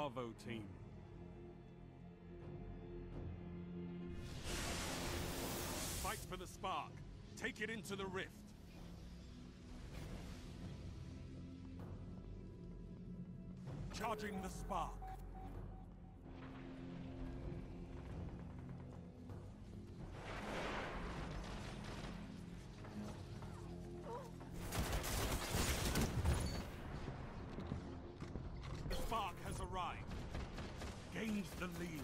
Bravo team. Fight for the spark. Take it into the rift. Charging the spark. The spark has arrived. Gains the lead.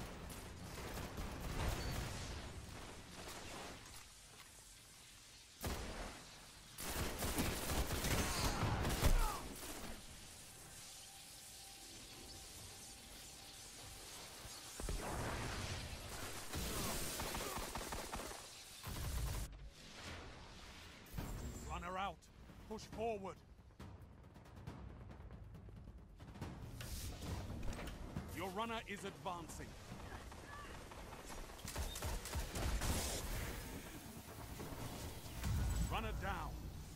Runner out. Push forward. Your runner is advancing. Runner down.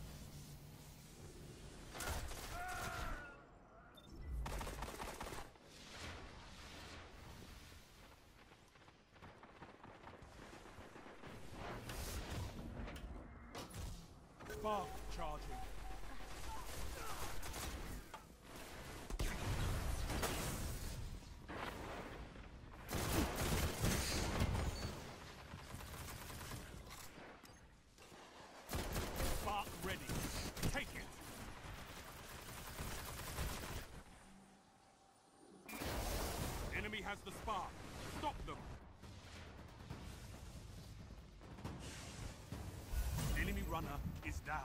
Spark charging. Spark ready. Take it. Enemy has the spark. Stop them. Enemy runner is down.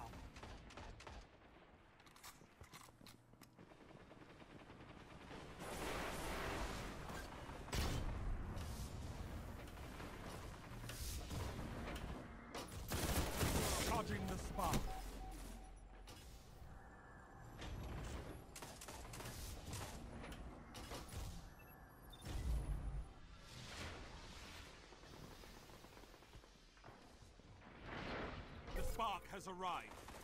Charging the spark. The spark has arrived.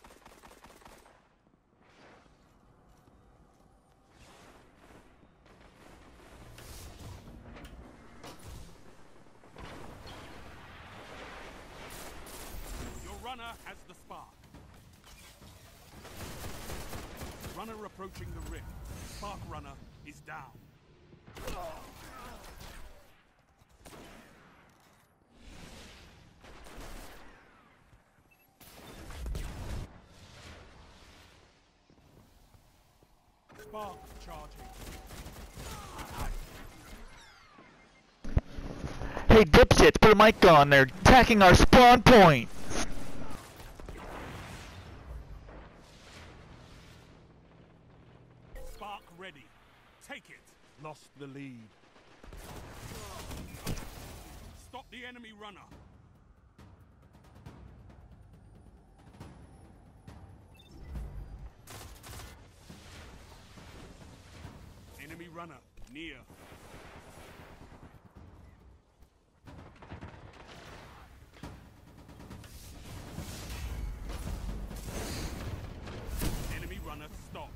Your runner has the spark. Runner approaching the rift. Spark runner is down. Spark charging. Hey dipshits, put a mic on, they're attacking our spawn point! Spark ready. Take it. Lost the lead. Stop the enemy runner. Enemy runner near. Enemy runner stop.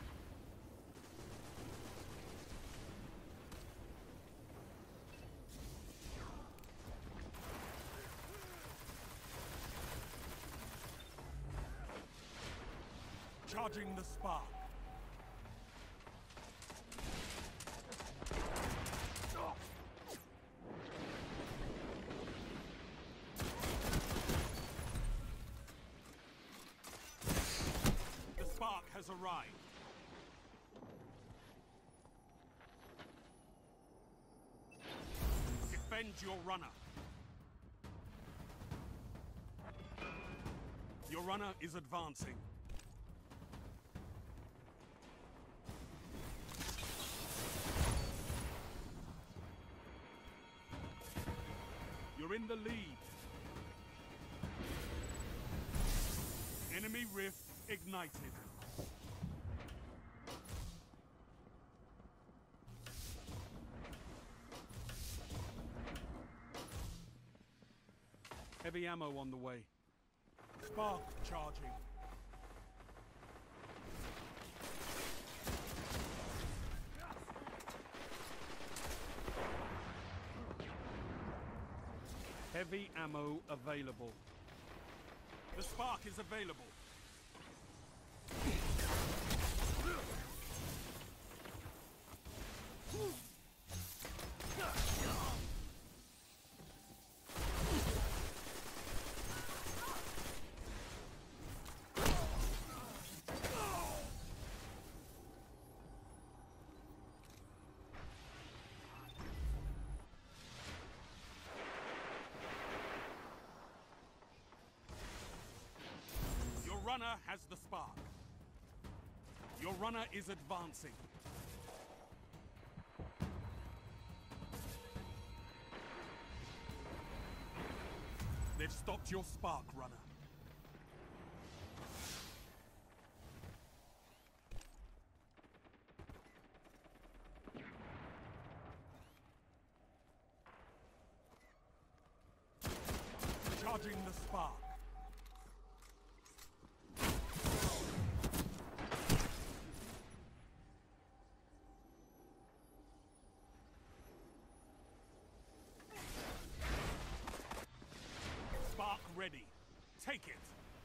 Charging the spark. The spark has arrived. Defend your runner. Your runner is advancing. You're in the lead. Enemy rift ignited. Heavy ammo on the way. Spark charging. Heavy ammo available. The spark is available. Your runner has the spark. Your runner is advancing. They've stopped your spark, runner. Charging the spark. Spark ready. Take it.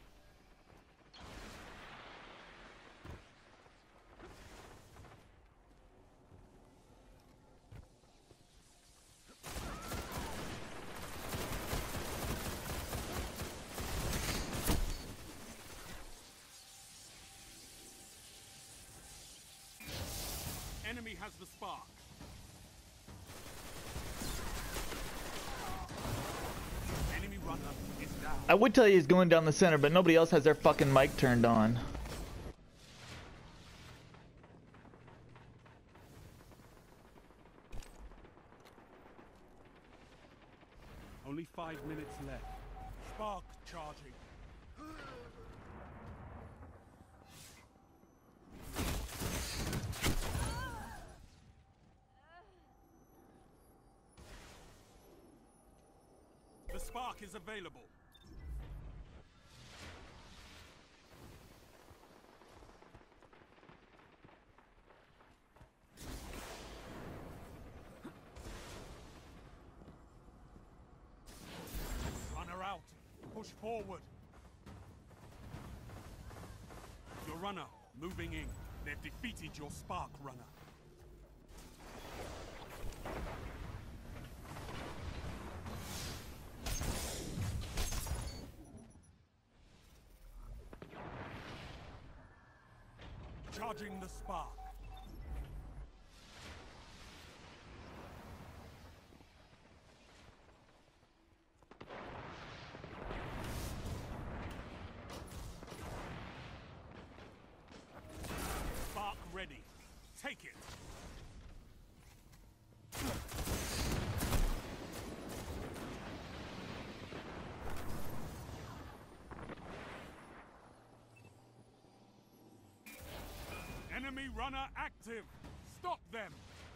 Enemy has the spark. Enemy runner is down. I would tell you he's going down the center, but nobody else has their fucking mic turned on. Only 5 minutes left. Spark charging. The spark is available. Runner out. Push forward. Your runner moving in. They've defeated your spark runner. Charging the spark. Spark ready. Take it. Enemy runner active. Stop them.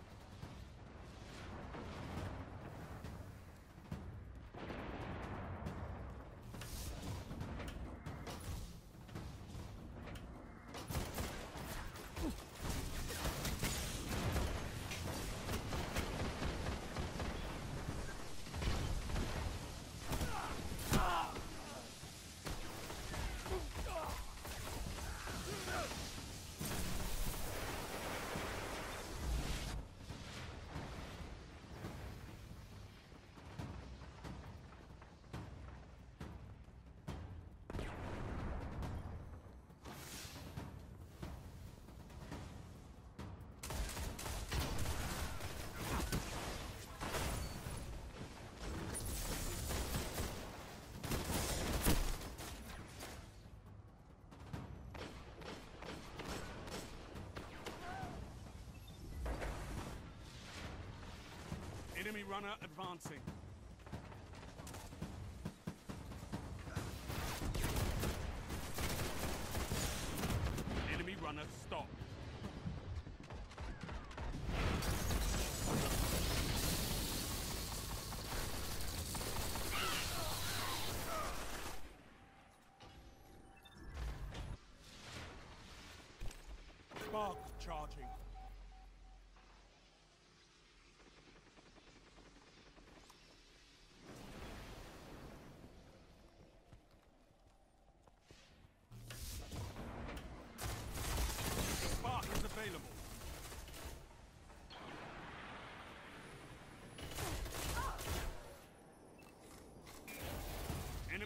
Enemy runner advancing. Enemy runner stopped. Spark charging.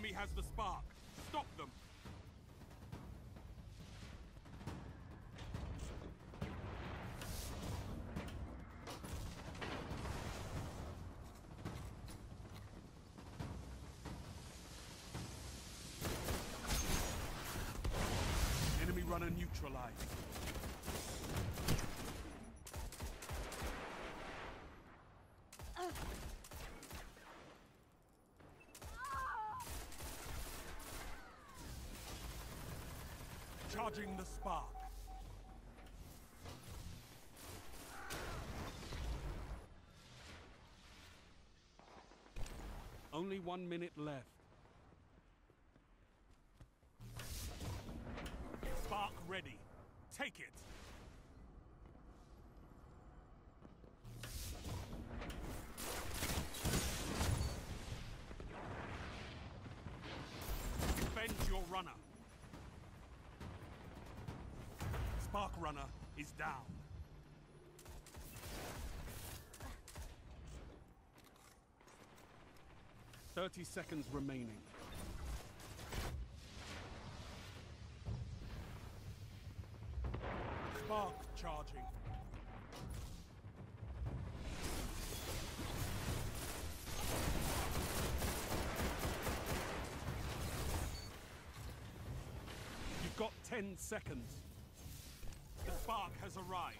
enemy has the spark. Stop them. Enemy runner neutralized. Charging the spark. Only 1 minute left. Spark ready. Take it. Defend your runner. Spark runner is down. "30 seconds remaining. Spark charging. You've got 10 seconds. The spark has arrived.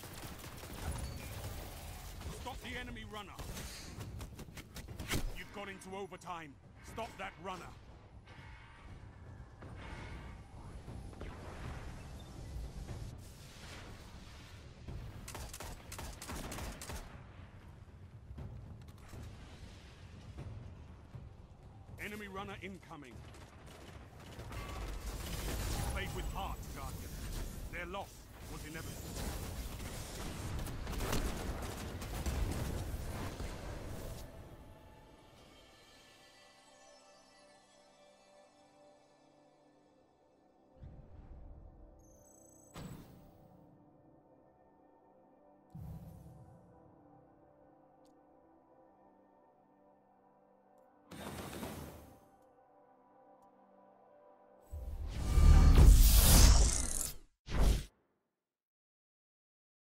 Stop the enemy runner. You've got into overtime. Stop that runner. Enemy runner incoming. Played with heart, Guardian. Their loss was inevitable.